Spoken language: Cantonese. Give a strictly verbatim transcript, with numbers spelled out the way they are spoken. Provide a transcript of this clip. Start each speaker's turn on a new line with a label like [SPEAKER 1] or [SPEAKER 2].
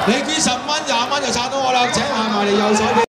[SPEAKER 1] 你捐十蚊廿蚊就撐到我啦，請行埋嚟右手邊。